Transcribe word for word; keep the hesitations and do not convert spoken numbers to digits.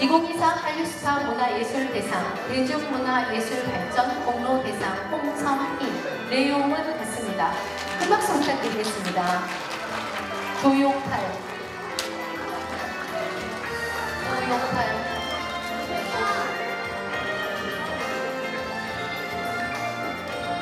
이천이십사 한류스타 문화예술대상 대중문화예술발전 공로대상 홍성희 내용은 같습니다. 큰 박수 부탁드리겠습니다. 조용팔